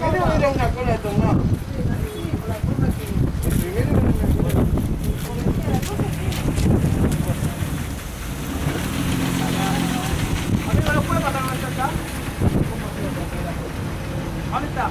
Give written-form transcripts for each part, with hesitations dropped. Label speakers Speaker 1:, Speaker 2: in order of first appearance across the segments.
Speaker 1: primero era una cola de tornado. El primero era una cola de tornado.
Speaker 2: Amigo, ¿no puede pasar una acá? ¿Dónde está?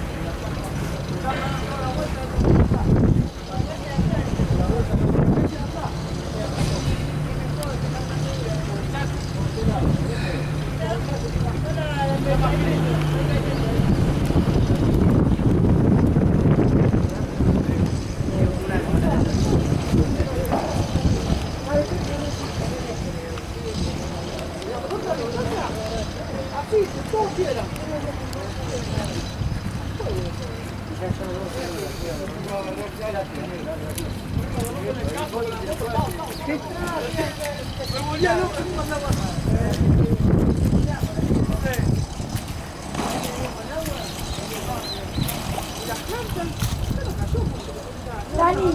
Speaker 3: Dani.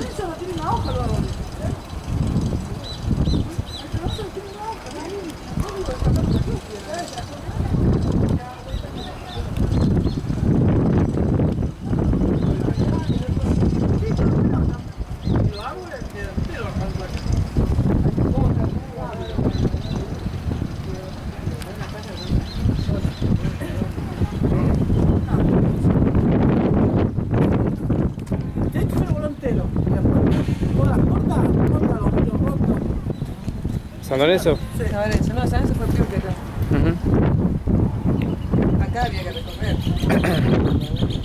Speaker 4: ¿San Lorenzo?
Speaker 2: Sí, San Lorenzo. No, San Lorenzo fue peor que acá. Acá había que recorrer.